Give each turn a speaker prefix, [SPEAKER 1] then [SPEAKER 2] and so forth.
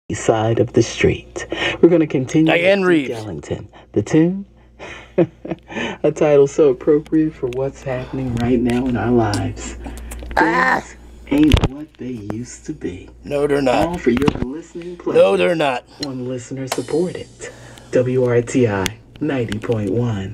[SPEAKER 1] side of the street. We're going to continue
[SPEAKER 2] Diane
[SPEAKER 1] with
[SPEAKER 2] Reeves.
[SPEAKER 1] Duke Ellington. The tune? A title so appropriate for what's happening right now in our lives. Things ain't what they used to be.
[SPEAKER 2] No, they're
[SPEAKER 1] All
[SPEAKER 2] not.
[SPEAKER 1] for your listening pleasure.
[SPEAKER 2] No, they're not.
[SPEAKER 1] On listener supported. WRTI 90.1.